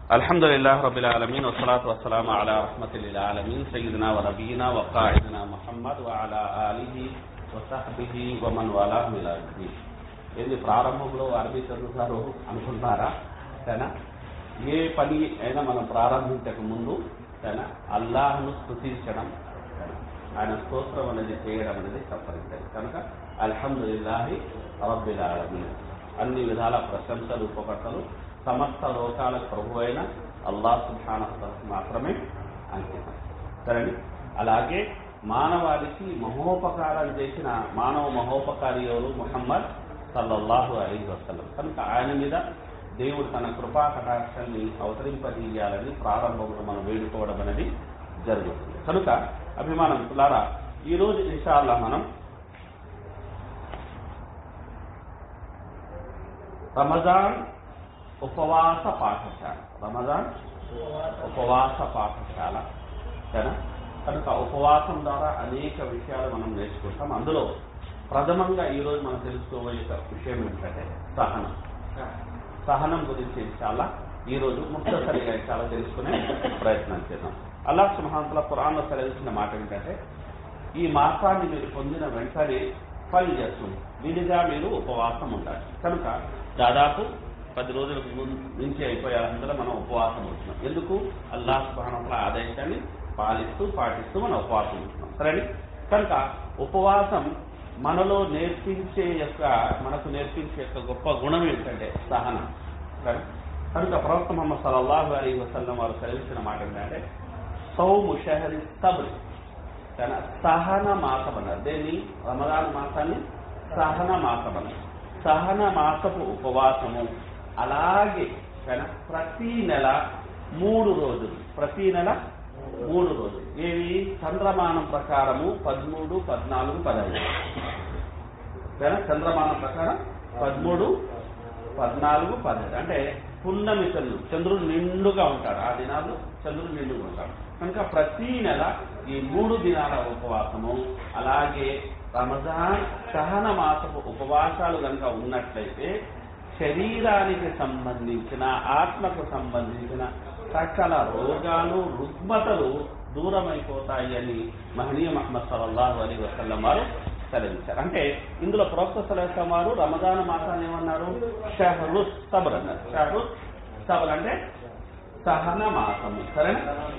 అల్హమ్దులిల్లాహి రబ్బిల్ ఆలమీన్ వస్సలాతు వస్సలాము అలా రహ్మతిల్ ఆలమీన్ సయ్యిదునా వ నబీనా వ ఖాయిదునా ముహమ్మద్ వ అలా ఆలిహి వ సహ్బిహి వ మన్ వాలాహు ఇలా యౌమిద్దీన్. ఏంది ప్రారంభంలో అరబీ చదువుతారు అనుకుంటున్నారా? సరేనా? ఏ పని అయినా మనం ప్రారంభించక ముందు సరేనా అల్లాహ్ను స్తుతించడం, ఆయన స్తోత్రం అనేది చేయడం అనేది తప్పనిసరి. కనుక అల్హమ్దులిల్లాహి రబ్బిల్ ఆలమీన్, అన్ని విధాల ప్రశంసలు ఉపకర్తలు సమస్త లోకాలకు ప్రభు అయిన అల్లాహ్ సుబ్హానహు వ తఆలా మాత్రమే అంకితం. సరే, అలాగే మానవాళికి మహోపకారం చేసిన మానవ మహోపకారి ఎవరు? ముహమ్మద్ సల్లల్లాహు అలైహి వసల్లం. కనుక ఆయన మీద దేవుడు తన కృపా కటాక్షాన్ని అవతరింపజేయాలని ప్రారంభంలో మనం వేడుకోవడం అనేది జరుగుతుంది. కనుక అభిమానం పిల్లారా, ఈరోజు ఇన్షాల్లాహ్ మనం రమజాన్ ఉపవాస పాఠశాల, రమజాన్ ఉపవాస పాఠశాల సరేనా. కనుక ఉపవాసం ద్వారా అనేక విషయాలు మనం నేర్చుకుంటాం. అందులో ప్రథమంగా ఈరోజు మనం తెలుసుకోబోయే విషయం ఏంటంటే సహనం గురించి చాలా ఈరోజు ముఖ్తసరిగా చాలా తెలుసుకునే ప్రయత్నం చేద్దాం. అల్లాహ్ సుబ్హానహు వ తఆలా ఖురాన్లో సెలవిచ్చిన మాట ఏంటంటే, ఈ మాసాన్ని మీరు పొందిన వెంటనే ఫల్యసుమ్, విధిగా మీరు ఉపవాసం ఉండాలి. కనుక దాదాపు 10 రోజులకు మించి అయిపోయే అందులో మనం ఉపవాసం ఉంటున్నాం. ఎందుకు? అల్లాహ్ సుబ్హానహు వ తఆలా ఆదేశాన్ని పాటిస్తూ మనం ఉపవాసం ఉంటున్నాం. సరే, కనుక ఉపవాసం మనకు నేర్పించే యొక్క గొప్ప గుణం ఏంటంటే సహనం. సరే, కనుక ప్రవక్త ముహమ్మద్ సల్లల్లాహు అలైహి వసల్లం వారు సెలవిచ్చిన మాట ఏంటంటే సౌము షహరి సబ్ర్, సహన మాసం అన్నారు. దేన్ని? రమజాన్ మాసాన్ని సహన మాసం అన్నారు. సహన మాసపు ఉపవాసము అలాగే ప్రతి నెల 3 రోజులు, ప్రతి నెల 3 రోజులు. ఏవి? చంద్రమానం ప్రకారము 13, 14, 15. చంద్రమానం ప్రకారం 13, 14, 15 అంటే పున్నమి చంద్రుడు నిండుగా ఉంటాడు. ఆ దినాలు చంద్రుడు నిండుగా ఉంటాడు. కనుక ప్రతి నెల ఈ 3 దినాల ఉపవాసము, అలాగే రమజాన్ సహన మాసపు ఉపవాసాలు కనుక ఉన్నట్లయితే శరీరానికి సంబంధించిన, ఆత్మకు సంబంధించిన సకల రోగాలు, రుగ్మతలు దూరమైపోతాయి అని మహనీయ ముహమ్మద్ సల్లల్లాహు అలైహి వసల్లం వారు సెలవించారు. అంటే ఇందులో ప్రవక్త సల్లల్లాహు అలైహి వసల్లం వారు రమజాన్ మాసాన్ని ఏమన్నారు? షహ్రు సబ్ర్ అన్నారు. షహ్రు సబ్ర్ అంటే సహన మాసము. సరేనా?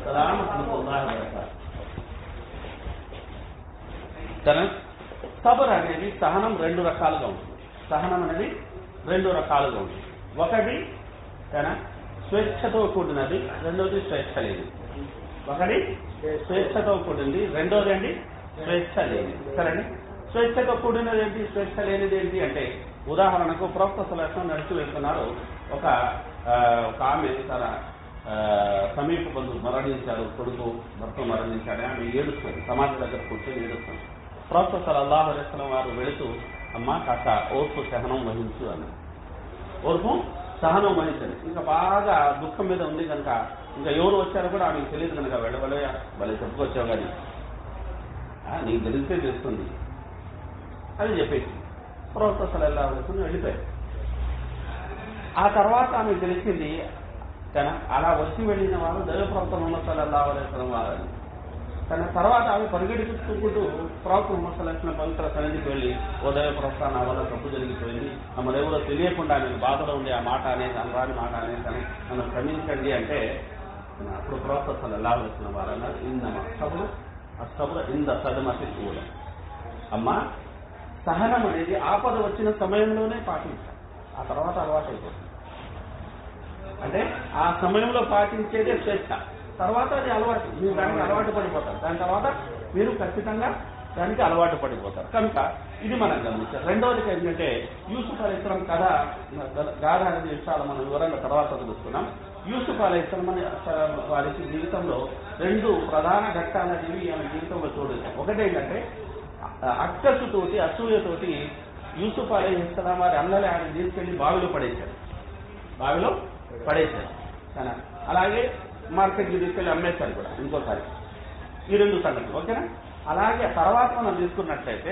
సరే, సబర్ అనేది సహనం 2 రకాలుగా ఉంటుంది. సహనం అనేది 2 రకాలుగా ఉంటుంది. ఒకటి స్వేచ్ఛతో కూడినది, రెండోది స్వేచ్ఛ లేనిది. ఒకటి స్వేచ్ఛతో కూడింది, రెండోది ఏంటి? స్వేచ్ఛ లేనిది. సరే, స్వేచ్ఛతో కూడినది ఏంటి, స్వేచ్ఛ లేనిది ఏంటి అంటే, ఉదాహరణకు ప్రవక్త సల్లల్లాహు అలైహి వసల్లం నడిచి వెళ్తున్నారు. ఒక ఆమె తన సమీప బంధువు మరణించారు, కొడుకు భర్త మరణించాడు. ఆమె ఏడుస్తుంది, సమాధి దగ్గర కూర్చొని ఏడుస్తుంది. ప్రవక్త సల్లల్లాహు అలైహి వసల్లం వారు వెళుతూ, అమ్మ కాస్త ఓర్పు సహనం వహించు అని. ఓర్పు సహనం వహించండి. ఇంకా బాగా దుఃఖం మీద ఉంది కనుక ఇంకా ఎవరు వచ్చారో కూడా ఆమెకు తెలియదు కనుక వెళ్ళవలయ వాళ్ళే చెప్పుకొచ్చావు కానీ నీకు తెలిస్తే తెలుస్తుంది అని చెప్పేసి ప్రవక్త సల్లల్లాహు అలైహి వసల్లం వెళ్ళిపోయారు. ఆ తర్వాత ఆమెకు తెలిసింది అలా వచ్చి వెళ్ళిన వారు దైవ ప్రవక్త ముహమ్మద్ సల్లల్లాహు అలైహి వసల్లం వారు. కానీ తర్వాత ఆమె పరిగెడుకుంటూ ప్రవక్త ముహమ్మద్ సల్లల్లాహు అలైహి వసల్లం పవిత్ర సన్నిధికి వెళ్ళి, ఓ దైవ ప్రవక్త, నా వల్ల తప్పు జరిగిపోయింది, మమ్మల్ని ఎవరో తెలియకుండా నేను బాధలో ఉండి ఆ మాట అనేది, అనరాని మాట అనేసి నన్ను క్షమించండి అంటే, అప్పుడు ప్రవక్త సల్లల్లాహు అలైహి వసల్లం వారు అన్నారు, సబ్రు ఇంద సదమతి ఊల. అమ్మా, సహనం అనేది ఆపద వచ్చిన సమయంలోనే పాటించాలి, ఆ తర్వాత అలవాటు అయిపోతుంది. అంటే ఆ సమయంలో పాటించేదే స్వేచ్ఛ, తర్వాత అది అలవాటు, మీరు దానికి అలవాటు పడిపోతారు. దాని తర్వాత మీరు ఖచ్చితంగా దానికి అలవాటు పడిపోతారు. కనుక ఇది మనం గమనించాలి. రెండవది ఏంటంటే యూసుఫ్ అలైహిస్సలాం గాథ అనేది విషయాలు మనం వివరంగా తర్వాత తెలుసుకున్నాం. యూసుఫ్ అలైహిస్సలాం వారికి జీవితంలో 2 ప్రధాన ఘట్టాలు అనేవి ఆమె జీవితంలో చూడలేదు. ఒకటేంటంటే అక్కసుతోటి, అసూయతోటి యూసుఫ్ అలైహిస్సలాం వారి అన్నలే ఆయన తీసుకెళ్లి బావిలో పడేశారు. కానీ అలాగే మార్కెట్కి తీసుకెళ్లి అమ్మేశారు కూడా ఇంకోసారి. ఈ 2 సంగతులు ఓకేనా. అలాగే తర్వాత మనం తీసుకున్నట్లయితే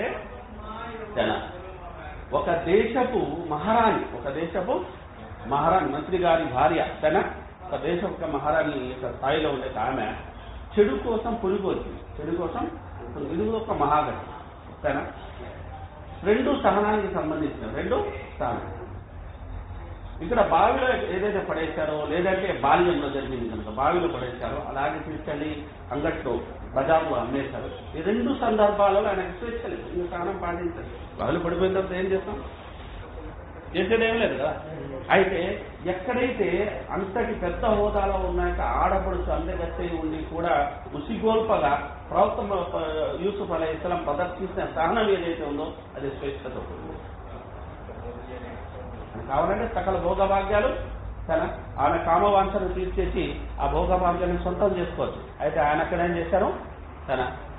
ఒక దేశపు మహారాణి మంత్రి గారి భార్య ఒక దేశం యొక్క మహారాణి యొక్క స్థాయిలో ఉండే ఆమె చెడు కోసం పులిపోతుంది. చెడు కోసం ఇది ఒక మహాఘటన. ఓకేనా? రెండు సహనానికి సంబంధించిన రెండు సహనం. ఇక్కడ బావిలో ఏదైతే పడేశారో లేదంటే బాల్యంలో జరిగింది కనుక బావిలో పడేశారో అలాగే తీసుకెళ్ళి అంగట్లో బజార్లో అమ్మేశారు. ఈ రెండు సందర్భాలలో ఆయనకు స్వేచ్ఛ లేదు. ఇంకా సహనం పాటించాలి. బావిలో పడిపోయిన తర్వాత ఏం చేస్తాం? చేసేదేం లేదు కదా. అయితే ఎక్కడైతే అంతటి పెద్ద హోదాలో ఉన్నాక ఆడపడుచు అందగత్తె ఉండి కూడా ఉసిగోల్పగా ప్రవక్త యూసుఫ్ అలైహిస్సలాం ప్రదర్శించిన సహనం ఏదైతే ఉందో అది స్వేచ్ఛతో కావాలంటే సకల భోగభాగ్యాలు ఆమె కామవాంఛను తీర్చేసి ఆ భోగభాగ్యాన్ని సొంతం చేసుకోవచ్చు. అయితే ఆయన అక్కడ ఏం చేశారు? తన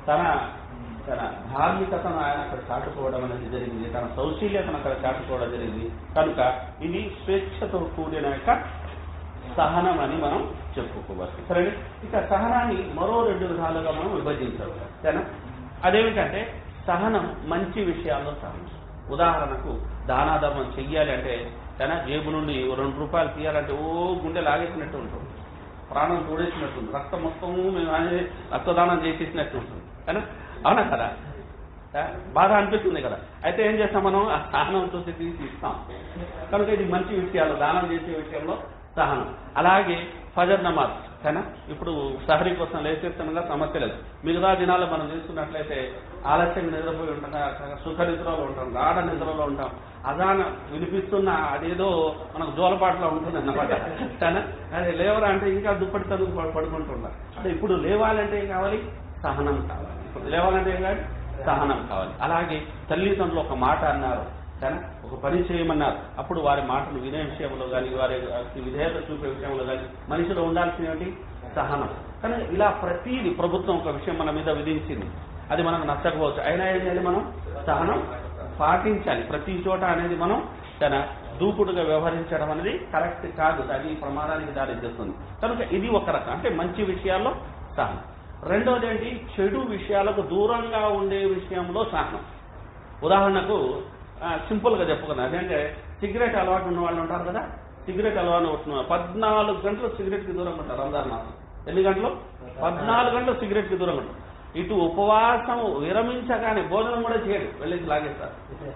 ధార్మికతను ఆయన అక్కడ చాటుకోవడం అనేది జరిగింది. తన సౌశీల్యతను అక్కడ చాటుకోవడం జరిగింది. కనుక ఇది స్వేచ్ఛతో కూడిన యొక్క సహనం అని మనం చెప్పుకోవచ్చు. సరే, ఇక సహనాన్ని మరో రెండు విధాలుగా మనం విభజించవచ్చు. సరేనా? అదేమిటంటే సహనం మంచి విషయాల్లో సహనం. ఉదాహరణకు దానాధర్మం చెయ్యాలి అంటే తన జేబు నుండి 2 రూపాయలు తీయాలంటే గుండె లాగేసినట్టు ఉంటుంది, ప్రాణం తోడేసినట్టుంది, రక్తం మొత్తం మేము రక్తదానం చేసేసినట్టు ఉంటుంది. కానీ అవునా కదా? బాధ అనిపిస్తుంది కదా. అయితే ఏం చేస్తాం మనం? ఆ సహనం చూసి తీసి ఇస్తాం. కనుక ఇది మంచి విషయాలు, దానం చేసే విషయంలో సహనం. అలాగే ఫజర్ నమాజ్ కానీ ఇప్పుడు సహరీ కోసం లేచేస్తున్నగా సమస్య లేదు. మిగతా దినాలు మనం చూసుకున్నట్లయితే ఆలస్యంగా నిద్రపోయి ఉంటాం, సుఖ నిద్రలో ఉంటాం, గాఢ నిద్రలో ఉంటాం. అదాన వినిపిస్తున్న అదేదో మనకు జోలపాట్లో ఉంటుంది అన్నమాట. కానీ అది లేవరా అంటే ఇంకా దుప్పటి తదుపు పడుకుంటున్నారు. అంటే ఇప్పుడు లేవాలంటే ఏం కావాలి? సహనం కావాలి. ఇప్పుడు లేవాలంటే ఏం కావాలి? సహనం కావాలి. అలాగే తల్లిదండ్రులు ఒక మాట అన్నారు కానీ ఒక పని చేయమన్నారు, అప్పుడు వారి మాటలు వినే విషయంలో కానీ వారి విధేయత చూపే విషయంలో కానీ మనిషిలో ఉండాల్సినటువంటి సహనం. కానీ ఇలా ప్రతిదీ ప్రభుత్వం ఒక విషయం మన మీద విధించింది, అది మనకు నచ్చకపోవచ్చు, అయినా ఏం చేయాలి? మనం సహనం పాటించాలి. ప్రతి చోట అనేది మనం దూకుడుగా వ్యవహరించడం అనేది కరెక్ట్ కాదు, అది ప్రమాదానికి దారి చేస్తుంది. కనుక ఇది ఒక రకం, అంటే మంచి విషయాల్లో సహనం. రెండోది ఏంటి? చెడు విషయాలకు దూరంగా ఉండే విషయంలో సహనం. ఉదాహరణకు సింపుల్ గా చెప్పుకున్నా, అదేంటే సిగరెట్ అలవాటు ఉన్న వాళ్ళు ఉంటారు కదా. సిగరెట్ అలవాటు ఉంటున్నారు, 14 గంటలు సిగరెట్ కి దూరంగా ఉంటారు. రంజాన్ మాసం ఎన్ని గంటలు? 14 గంటలు సిగరెట్ కి దూరంగా ఉంటారు. ఇటు ఉపవాసం విరమించగానే భోజనం కూడా చేయడు, వెళ్ళేసి లాగేస్తారు,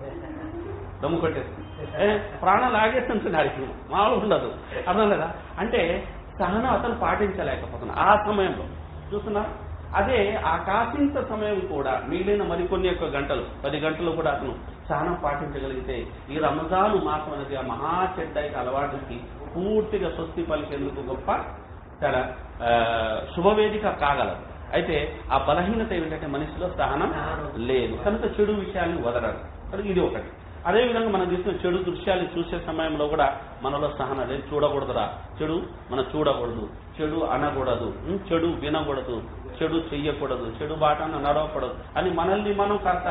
దమ్ము కొట్టేస్తుంది, ప్రాణం లాగేస్తుంది. దానికి మామూలు ఉండదు. అర్థం లేదా? అంటే సహనం అతను పాటించలేకపోతున్నా ఆ సమయంలో చూస్తున్నా. అదే ఆ కాసింత సమయం కూడా మిగిలిన మరికొన్ని యొక్క గంటలు 10 గంటలు కూడా అతను సహనం పాటించగలిగితే ఈ రంజాను మాసం అనేది ఆ మహా చెడ్డైక అలవాటుకి పూర్తిగా స్వస్తి పలికేందుకు గొప్ప చాలా శుభవేదిక కాగలదు. అయితే ఆ బలహీనత ఏమిటంటే మనిషిలో సహనం లేదు, కనుక చెడు విషయాన్ని వదలరు. ఇది ఒకటి. అదేవిధంగా మనం చూసిన చెడు దృశ్యాలు చూసే సమయంలో కూడా మనలో సహనం లేదు. చూడకూడదురా, చెడు మనం చూడకూడదు, చెడు అనకూడదు, చెడు వినకూడదు, చెడు చెయ్యకూడదు, చెడు బాటను నడవకూడదు అని మనల్ని మనం కాస్త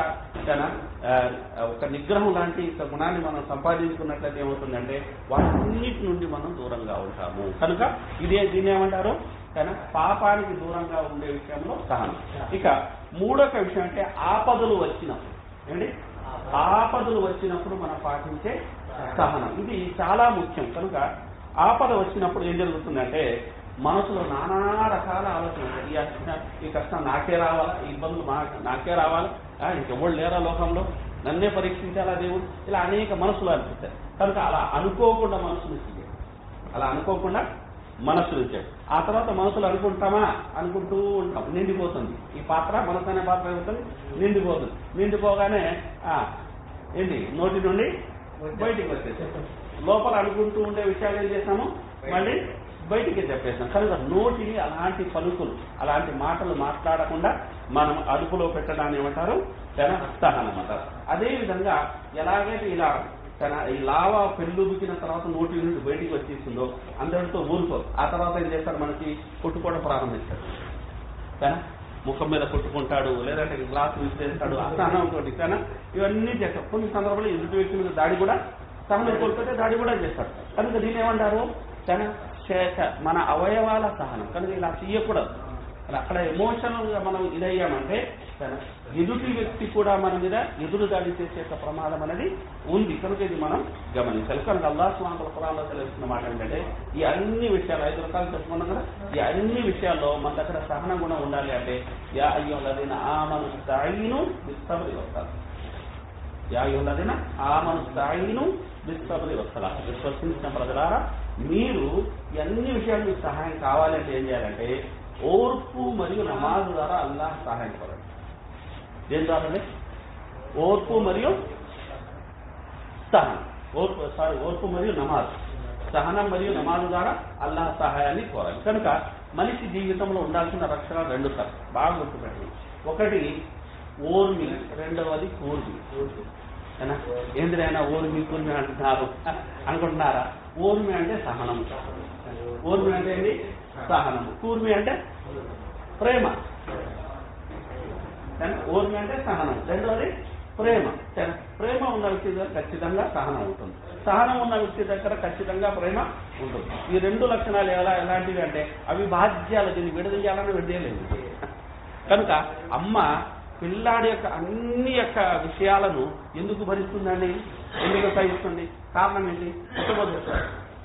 ఒక నిగ్రహం లాంటి గుణాన్ని మనం సంపాదించుకున్నట్లయితే ఏమవుతుందంటే వాటన్నిటి నుండి మనం దూరంగా ఉంటాము. కనుక దీన్ని ఏమంటారు? కానీ పాపానికి దూరంగా ఉండే విషయంలో సహనం. ఇక మూడొక విషయం అంటే ఆపదలు వచ్చినప్పుడు. ఏంటి? ఆపదలు వచ్చినప్పుడు మనం పాటించే సహనం, ఇది చాలా ముఖ్యం. కనుక ఆపద వచ్చినప్పుడు ఏం జరుగుతుందంటే మనసులో నానా రకాల ఆలోచన, ఈ కష్టం నాకే రావాలా, ఈ ఇబ్బందులు నాకే రావాలా, ఇంకెవరు లేరా లోకంలో, నన్నే పరీక్షించాలా దేవుడు, ఇలా అనేక మనసులు అనిపిస్తాయి. కనుక అలా అనుకోకుండా మనసును ఇచ్చాడు, అలా అనుకోకుండా మనసులు ఇచ్చాడు. ఆ తర్వాత మనసులు అనుకుంటూ ఉంటాం, నిండిపోతుంది. ఈ పాత్ర, మనసు అనే పాత్ర ఏమవుతుంది? నిండిపోతుంది. నిండిపోగానే ఏంటి? నోటి నుండి బయటికి వచ్చేసాం. లోపల అనుకుంటూ ఉండే విషయాలు ఏం చేస్తాము? మళ్ళీ బయటికి చెప్పేస్తాం. కనుక నోటిని అలాంటి పలుకులు, అలాంటి మాటలు మాట్లాడకుండా మనం అదుపులో పెట్టడాన్ని ఏమంటారు? సహనం అంటారు. అదేవిధంగా ఎలాగైతే ఇలా ఈ లావా పెళ్ళుబికిన తర్వాత నోటి నుండి బయటికి వచ్చేసిందో అందరితో ఊరుకోరు. ఆ తర్వాత ఏం చేస్తారు? మనకి కొట్టుకోవడం ప్రారంభిస్తాడు. కానీ ముఖం మీద కొట్టుకుంటాడు, లేదంటే గ్లాసు విసిరేస్తాడు, అసహనంతో. కానీ ఇవన్నీ చేస్తాడు. కొన్ని సందర్భాలు ఎదుటి వ్యక్తి మీద దాడి కూడా, సహనం కోల్పోతే దాడి కూడా చేస్తాడు. కనుక దీన్ని ఏమంటారు? కానీ మన అవయవాల సహనం. కనుక ఇలా చెయ్యకూడదు. అక్కడ ఎమోషనల్ గా మనం ఇదయ్యామంటే ఎదుటి వ్యక్తి కూడా మన మీద ఎదురుదాడి చేసే ప్రమాదం అనేది ఉంది. కనుక ఇది మనం గమనించాలి. కనుక అల్లాహ్ సుబ్హానహు వ తఆలా తెలుస్తున్న మాట ఏంటంటే ఈ అన్ని విషయాలు 5 రకాలు చెప్పుకున్నాం కదా, ఈ అన్ని విషయాల్లో మన దగ్గర సహన గుణం ఉండాలి. అంటే యా అయ్యుహల్లదీన ఆమను ఇస్తఈను బిస్సబ్రి వస్సలాహ్, యా అయ్యుహల్లదీన ఆమను ఇస్తఈను బిస్సబ్రి వస్సలాహ్. విశ్వసించిన ప్రజలారా మీరు ఈ అన్ని విషయాలు మీకు సహాయం కావాలంటే ఏం చేయాలంటే ఓర్పు మరియు నమాజు ద్వారా అల్లాహ్ సహాయం పడాలి. దేని ద్వారా? ఓర్పు మరియు సహనం. ఓర్పు మరియు నమాజ్, సహనం మరియు నమాజు ద్వారా అల్లాహ్ సహాయాన్ని కోరాలి. కనుక మనిషి జీవితంలో ఉండాల్సిన లక్షణాలు 2 సార్ బాగా గుర్తుపెట్టండి. ఒకటి ఓర్మి, రెండవది కూర్మి. ఏంటిదైనా ఓర్మి కూర్మి అంటున్నారు అనుకుంటున్నారా? ఓర్మి అంటే సహనం, ఓర్మి అంటే ఏంటి? సహనము. కూర్మి అంటే ప్రేమ. ఓర్మి అంటే సహనం, రెండవది ప్రేమ. ప్రేమ ఉన్న వ్యక్తి దగ్గర ఖచ్చితంగా సహనం ఉంటుంది, సహనం ఉన్న వ్యక్తి దగ్గర ఖచ్చితంగా ప్రేమ ఉంటుంది. ఈ 2 లక్షణాలు ఎలాంటివి అంటే అవి బాధ్యాలు, దీన్ని విడదీయాలని విడదీయలేదు. కనుక అమ్మ పిల్లాడి యొక్క అన్ని యొక్క విషయాలను ఎందుకు భరిస్తుందండి, ఎందుకు సహిస్తుంది? కారణం ఏంటి? పుట్టబోతుంది,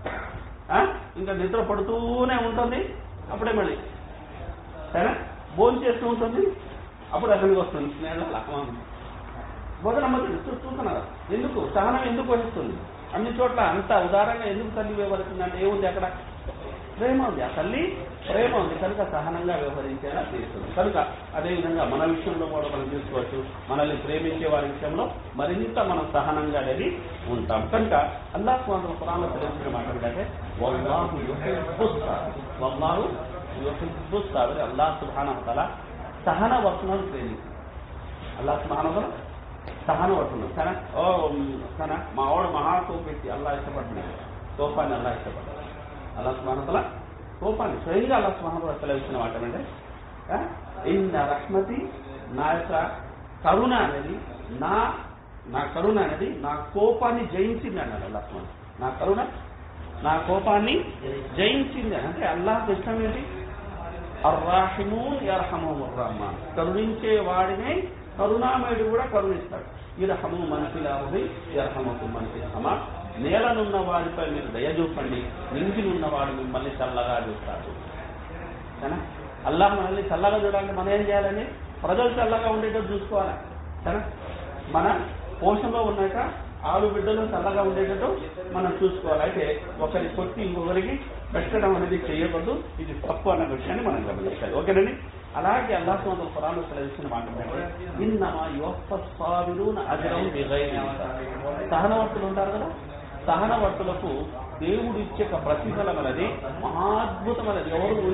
ఇంకా నిద్ర పడుతూనే ఉంటుంది, అప్పుడే మళ్ళీ సరే భోజనం చేస్తూ ఉంటుంది, అప్పుడు అతనికి వస్తుంది స్నేహం భోజనం చూస్తున్నారు. ఎందుకు సహనం ఎందుకు వహిస్తుంది? అన్ని చోట్ల అంత ఉదారంగా ఎందుకు తల్లి వ్యవహరిస్తుందంటే ఏముంది అక్కడ? ప్రేమ ఉంది. ఆ తల్లి ప్రేమ ఉంది కనుక సహనంగా వ్యవహరించేలా చేస్తుంది. కనుక అదేవిధంగా మన విషయంలో కూడా మనం చూసుకోవచ్చు, మనల్ని ప్రేమించే వారి విషయంలో మరింత మనం సహనంగా అనేది ఉంటాం. కనుక అల్లాహ్ సుబ్హానహు వ తఆలా తెలిసిన మాట ఏంటంటే వల్లాహు యుహిబ్బుస్ సాబిరీన్, వల్లాహు యుహిబ్బుస్ సాబిరీన్. అల్లాహ్ సుబ్హానహు వ తఆలా సహనవర్తులను ప్రేమిస్తుంది. అల్లాహ్ సుబ్హానహు వ తఆలా సహనవర్తులు కానీ మా వాడు మహాకోపెట్టి అల్లాహ్ ఇష్టపడుతున్నాడు, కోపాన్ని అల్లాహ్ ఇష్టపడ్డాడు. అల్లాహ్ సుబ్హానహు వ తఆలా కోపాన్ని స్వయంగా అల్లాహ్ సుబ్హానహు వ తఆలా ఇచ్చిన మాట అంటే ఇన్న రహ్మతి, నా యొక్క కరుణ అనేది నా కరుణ అనేది నా కోపాన్ని జయించింది అన్నాడు అల్లాహ్ సుబ్హానహు. నా కరుణ నా కోపాన్ని జయించింది అంటే అల్లాహ్ ఇష్టం ఏంటి? అర్రాహిమూన్ యర్హముహుర్ రహ్మాన్, కరుణించే వాడినే కరుణామయుడు కూడా కరుణిస్తాడు. ఇర్హము మన్ ఫిల్ అర్ది యర్హముకుం మన్ ఫిస్ సమా, నేలనున్న వాడిపై మీరు దయ చూపండి, నింగినున్న వాడు మిమ్మల్ని చల్లగా చూస్తాడు. సరేనా? అల్లాహ్ మనల్ని చల్లగా చూడాలంటే మనం ఏం చేయాలని? ప్రజలు చల్లగా ఉండేటట్టు చూసుకోవాలి. సరే, మన పోషణలో ఉన్నాక ఆలు బిడ్డలు చల్లగా ఉండేటట్టు మనం చూసుకోవాలి. అయితే ఒకరి కొట్టి ఇంకొకరికి పెట్టడం అనేది చేయకూడదు, ఇది తప్పు అన్న విషయాన్ని మనం గమనించాలి. ఓకేనండి. అలాగే అల్లాహ్ సుబ్హానహు వ తఆలా సెలవిస్తున్న మాట ఏంటంటే ఇన్నమా యువఫ్ఫస్ సాబిరూన అజ్రహుం బిగైరి హిసాబ్. సహనవర్తులు ఉంటారు కదా, సహనవర్తులకు దేవుడు ఇచ్చే ప్రతిఫలం అనేది మహాద్భుతమైనది.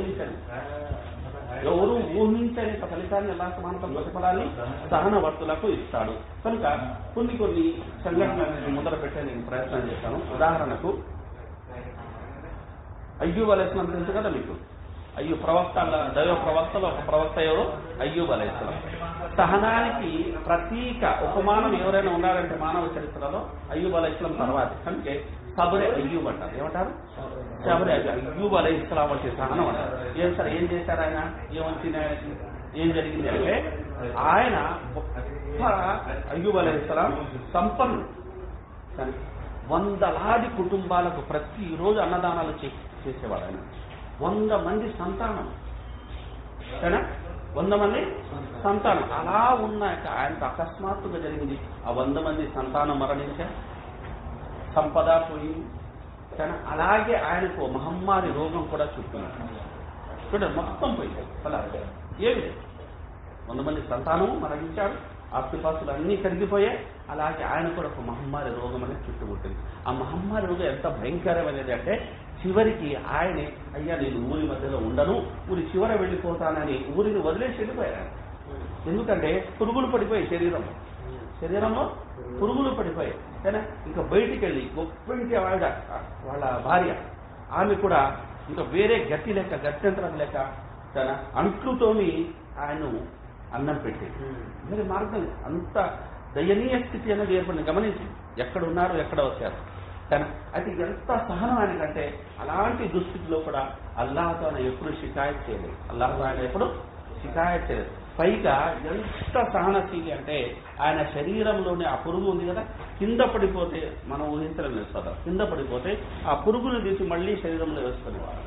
ఎవరు ఊహించని ఫలితాన్ని అల్లాహ్ సుబ్హానహు వ తఆలా ప్రతిఫలాన్ని సహనవర్తులకు ఇస్తాడు. కనుక కొన్ని సంఘటనలను మొదలు పెట్టే నేను ప్రయత్నం చేస్తాను. ఉదాహరణకు అయ్యూబ్ అలైహిస్సలాం తెలుసు కదా మీకు. దైవ ప్రవక్తలో ఒక ప్రవక్త ఎవరు? అయ్యూబ్ అలైహిస్సలాం. సహనానికి ప్రతీక ఉపమానం ఎవరైనా ఉన్నారంటే మానవ చరిత్రలో అయ్యూబ్ అలైహిస్సలాం తర్వాత. అందుకే సబరే అయ్యూబ్ అంటారు. ఏమంటారు? సబరే అయ్యూబ్ అలైహిస్సలాం అంటే సహనం అంటారు. ఏం చేశారు ఆయన? ఏమొచ్చింది ఆయనకి? ఏం జరిగింది అంటే ఆయన అయ్యూబ్ అలైహిస్సలాం సంపన్నుడు. కానీ 100,000 కుటుంబాలకు ప్రతిరోజు అన్నదానాలు చేసేవాడు ఆయన. 100 మంది సంతానం, సరేనా? 100 మంది సంతానం. అలా ఉన్నాక ఆయనకు అకస్మాత్తుగా జరిగింది, ఆ 100 మంది సంతానం మరణించారు, సంపద పోయింది. కానీ అలాగే ఆయనకు మహమ్మారి రోగం కూడా చుట్టింది. మొత్తం పోయింది. అలా ఏమి 100 మంది సంతానం మరణించారు, ఆస్తిపాస్తులు అన్నీ కరిగిపోయాయి. అలాగే ఆయన కూడా ఒక మహమ్మారి రోగం అనేది చుట్టుముట్టింది. ఆ మహమ్మారి రోగం ఎంత భయంకరమైనది అంటే చివరికి ఆయనే అయ్యా నేను ఊరి మధ్యలో ఉండను, ఊరి చివర వెళ్ళిపోతానని ఊరిని వదిలేసి వెళ్ళిపోయారు. ఎందుకంటే పురుగులు పడిపోయాయి శరీరంలో పురుగులు పడిపోయాయి. కానీ ఇంకా బయటికి వెళ్ళి గొప్పంటి ఆవిడ వాళ్ళ భార్య, ఆమె కూడా ఇంకా వేరే గత్యంతరం లేక తన అంట్లుతోని ఆయన్ను అన్నం పెట్టేది. వేరే మార్గం అంత దయనీయ స్థితి అనేది ఏర్పడింది. గమనించి ఎక్కడ ఉన్నారు, ఎక్కడ వచ్చారు. కానీ అది ఎంత సహనం ఆయనకంటే అలాంటి దుస్థితిలో కూడా అల్లాహ్తో ఆయన ఎప్పుడు షికాయత్ చేయలేదు. పైగా ఎంత సహనశీలి అంటే ఆయన శరీరంలోని ఆ పురుగు ఉంది కదా, కింద పడిపోతే మనం ఊహించడం లేదు సదా, కింద పడిపోతే ఆ పురుగును తీసి మళ్ళీ శరీరంలో వేసుకునేవారు.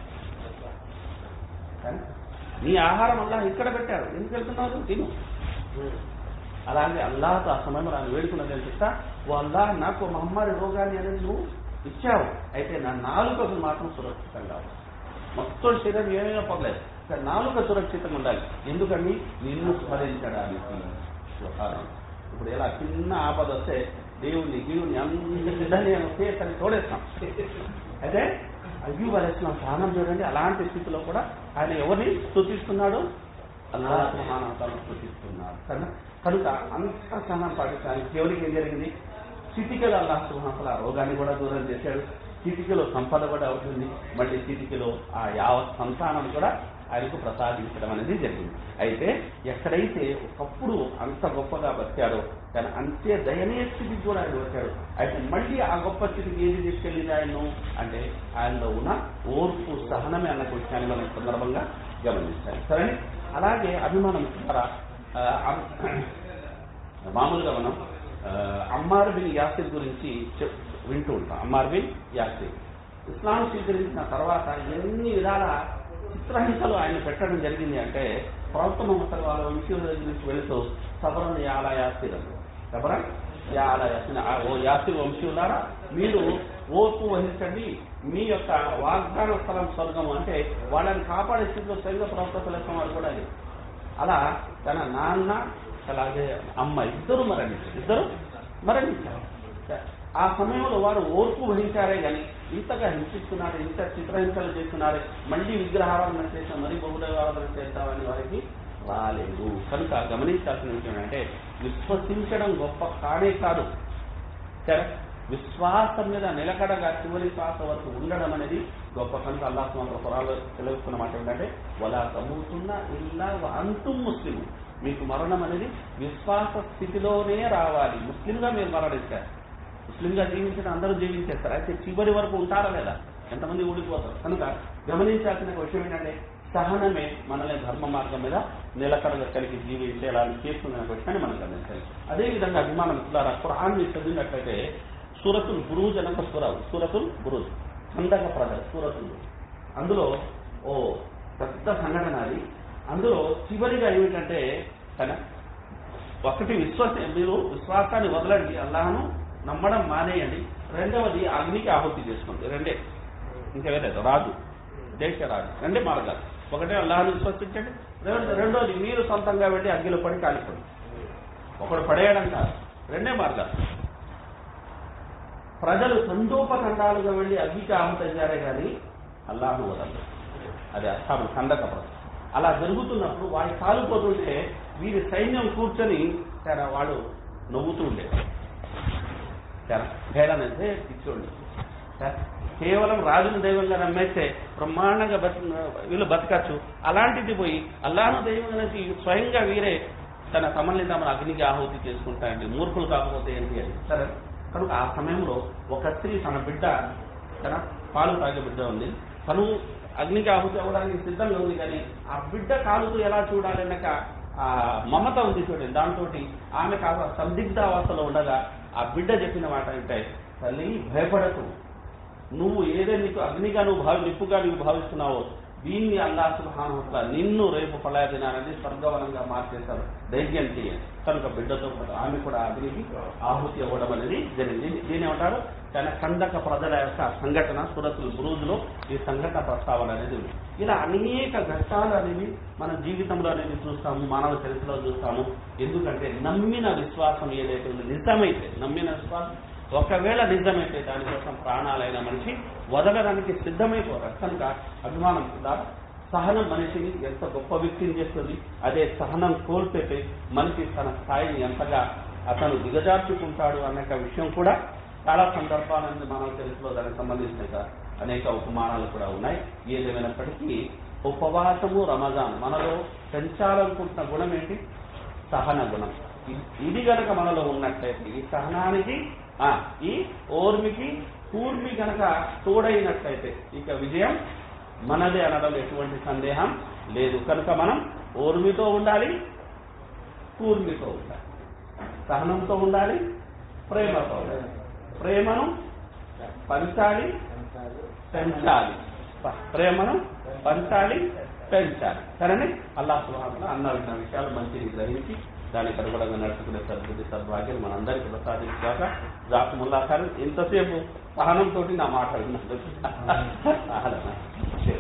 నీ ఆహారం అల్లాహ్ ఇక్కడ పెట్టారు, ఎందుకు వెళ్తున్నారు, తిను. అలాగే అల్లాహతో ఆ సమయంలో ఆయన వేడుకున్నది తెలుస్తా, ఓ అల్లాహ్ నాకు మహమ్మారి రోగాన్ని అనేది నువ్వు ఇచ్చావు, అయితే నా నాలుకకు మాత్రం సురక్షితంగా కావాలి. మొత్తం శరీరం ఏమైనా పర్లేదు, నాలుక సురక్షితంగా ఉండాలి. ఎందుకని నిన్ను స్మరించడానికి. ఇప్పుడు ఎలా చిన్న ఆపద వస్తే దేవుణ్ణి అందరినీ వస్తే తనని తోడేస్తాం. అయితే అయ్యూబ్ అలైహిస్సలాం సహనం చూడండి, అలాంటి స్థితిలో కూడా ఆయన ఎవరిని స్తుతిస్తున్నాడు, అల్లాహ్ సుబ్హానహు వ తఆలా స్తుతిస్తున్నాడు. కనుక అంత సహనం పాటించడానికి ఎవరికి ఏం జరిగింది, చిటికలో అల్లాహ్ సుబ్హానహు వ తఆలా రోగాన్ని కూడా దూరం చేశాడు, చిటికలో సంపద కూడా అవుతుంది, మళ్ళీ చిటికలో ఆ యావత్ సంతానం కూడా ఆయనకు ప్రసాదించడం అనేది జరిగింది. అయితే ఎక్కడైతే ఒకప్పుడు అంత గొప్పగా బతికాడో కానీ అంతే దయనీయ స్థితికి కూడా ఆయన వచ్చాడు. అయితే మళ్ళీ ఆ గొప్ప స్థితికి ఏది తీసుకెళ్ళింది ఆయన్ను అంటే ఆయనలో ఉన్న ఓర్పు సహనమే అన్న విషయాన్ని మనం సందర్భంగా గమనించాలి. సరే, అలాగే అభిమానం ద్వారా మామూలుగా మనం అమ్మార్ బిన్ యాసిర్ గురించి వింటూ ఉంటాం. అమ్మార్ బిన్ యాసిర్ ఇస్లాం స్వీకరించిన తర్వాత ఎన్ని విధాల చిత్రహింసలు ఆయన పెట్టడం జరిగింది అంటే ప్రవక్త ముహమ్మద్ వాళ్ళ వంశీయుల గురించి వెళుతూ సబరన్ యాలా యాసిర్ అని, సబరన్ యాలా యాసిర్, ఓ యాసిర్ వంశీయులారా మీరు ఓర్పు వహించండి, మీ యొక్క వాగ్దాన స్థలం స్వర్గం అంటే వాళ్ళని కాపాడే స్థితిలో సరిగ్గా ప్రవక్త సలహా వారు కూడా అది. అలా తన నాన్న అలాగే అమ్మ ఇద్దరు మరణించారు. ఆ సమయంలో వారు ఓర్పు వహించారే కానీ ఇంతగా హింసిస్తున్నారు, ఇంత చిత్రహింసలు చేస్తున్నారు, మళ్ళీ విగ్రహారాధన చేస్తాం, మరీ బహుళారాధన చేస్తామని వారికి రాలేదు. కనుక గమనించాల్సిన విషయం అంటే విశ్వసించడం గొప్ప కానే కాదు, విశ్వాసం మీద నిలకడగా చివరి శ్వాస వరకు ఉండడం అనేది గొప్ప. కనుక అల్లాహ్ సుబ్హానహు వ తఆలా తెలుస్తున్న మాట ఏంటంటే వలా తమూతున్నా ఇల్లా వ అంతుం ముస్లిమూన్, మీకు మరణం అనేది విశ్వాస స్థితిలోనే రావాలి. ముస్లింగా మీరు మరణించారు, ముస్లింగా జీవించిన అందరూ జీవించేస్తారు, అయితే చివరి వరకు ఉంటారా లేదా, ఎంతమంది ఊడిపోతారు. కనుక గమనించాల్సిన విషయం ఏంటంటే సహనమే మనల్ని ధర్మ మార్గం మీద నిలకడగా కలిగి జీవించేలా చేస్తుందనే విషయాన్ని మనం గమనించాలి. అదేవిధంగా అభిమానం ద్వారా ఖురాన్ని చదివినట్లయితే సూరతుల్ బురూజ్ అనే ఒక సూరతుల్ బురూజ్ ఖండక ప్రజలు సూరతుల్, అందులో ఓ పెద్ద సంఘటన అది. అందులో చివరిగా ఏమిటంటే ఒకటి మీరు విశ్వాసాన్ని వదలండి, అల్లాహను నమ్మడం మానేయండి, రెండవది అగ్నికి ఆహుతి చేసుకోండి. రెండే, ఇంకా వేరేది రాజు దేశ రాజు, రెండే మార్గాలు. ఒకటే అల్లాహను విశ్వసించండి, రెండోది మీరు సొంతంగా వెళ్ళి అగ్గిలో పడి కాలిపోండి. ఒకడు పడేయడం కాదు, రెండే మార్గాలు. ప్రజలు సందోపఖండాలుగా వెళ్ళి అగ్గికి ఆహుతయ్యారే కానీ అల్లాహను వదలరు. అది అస్సాబుల్ ఖండక ప్రజలు. అలా జరుగుతున్నప్పుడు వాడి కాలిపోతుంటే వీరి సైన్యం కూర్చొని వాడు నవ్వుతూ ఉండేది. భేదాన్ని అయితే పిచ్చోండి, కేవలం రాజును దైవంగా నమ్మేస్తే బ్రహ్మాండంగా వీళ్ళు బతకచ్చు. అలాంటిది పోయి అల్లాహను దైవంగా స్వయంగా వీరే తమల్ని తమను అగ్నికి ఆహుతి చేసుకుంటాయండి, మూర్ఖులు కాకపోతే ఏంటి అని. సరే, కనుక ఆ సమయంలో ఒక స్త్రీ తన బిడ్డ పాలు తాగే బిడ్డ ఉంది, తను అగ్నికి ఆహుతి అవ్వడానికి సిద్ధంగా ఉంది, కానీ ఆ బిడ్డ కాలుతూ ఎలా చూడాలి అన్నాక ఆ మమత ఉంది చూడండి, దాంతో ఆమె కాస్త సందిగ్ధావస్థలో ఉండగా ఆ బిడ్డ చెప్పిన మాట అంటే, తల్లి భయపడకు, నువ్వు ఏదే నీకు అగ్నిగా నిప్పుగా నువ్వు భావిస్తున్నావో దీన్ని అల్లాహ్ సుబ్హానహు వ తఆలా నిన్ను రేపు ప్రళయ దినాన్ని స్వర్గవనంగా మార్చేశారు, ధైర్యం చేయాలి. కనుక బిడ్డతో పాటు ఆమె కూడా అగ్నికి ఆహుతి అవ్వడం అనేది జరిగింది. దీని ఏమంటారు, తన ఖండక ప్రజల యొక్క సంఘటన సూరతుల్ బురూజ్లో ఈ సంఘటన ప్రస్తావన అనేది ఉంది. ఇలా అనేక ఘట్టాలు అనేవి మన జీవితంలో అనేది చూస్తాము, మానవ చరిత్రలో చూస్తాము. ఎందుకంటే నమ్మిన విశ్వాసం ఏదైతే ఉందో నిజమైతే, నమ్మిన విశ్వాసం ఒకవేళ నిజమైతే దానికోసం ప్రాణాలైన మనిషి వదలడానికి సిద్ధమైపోతారు. కనుక అభిమానం కూడా సహనం మనిషిని ఎంత గొప్ప వ్యక్తిని చేస్తుంది. అదే సహనం కోల్పోతే మనిషి తన స్థాయిని ఎంతగా అతను దిగజార్చుకుంటాడు అనే విషయం కూడా చాలా సందర్భాలను మానవ చరిత్రలో దానికి సంబంధించిన అనేక ఉపమానాలు కూడా ఉన్నాయి. ఏదేమైనప్పటికీ ఉపవాసము రమజాన్ మనలో పెంచాలనుకుంటున్న గుణం ఏంటి, సహన గుణం. ఇది గనక మనలో ఉన్నట్లయితే ఈ సహనానికి ఈ ఓర్మికి కూర్మి గనక తోడైనట్లయితే ఇక విజయం మనదే అనడం ఎటువంటి సందేహం లేదు. కనుక మనం ఓర్మితో ఉండాలి, కూర్మితో ఉండాలి, సహనంతో ఉండాలి, ప్రేమతో ఉండాలి. ప్రేమను పంచాలి, పెంచాలి. ప్రేమను పంచాలి, పెంచాలి. సరేనే అల్లాహ్ సుబ్హానహు వ తఆలా అన్న విషయాలు మంచిని గ్రహించి దానికి అనుగుణంగా నడుచుకునే సద్బుద్ధి సద్భాగ్యం మనందరికీ ప్రసాదించాక జాకుముల్లా ఖైర్. ఇంతసేపు సహనంతో నా మాట విన్నాను.